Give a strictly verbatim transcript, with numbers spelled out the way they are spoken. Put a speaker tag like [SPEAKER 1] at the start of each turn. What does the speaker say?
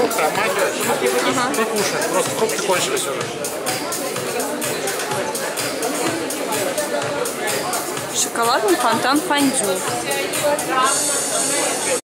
[SPEAKER 1] фрукты, а мать
[SPEAKER 2] Ага.
[SPEAKER 1] не кушает. Просто фрукты кончились уже.
[SPEAKER 2] Шоколадный фонтан фондю.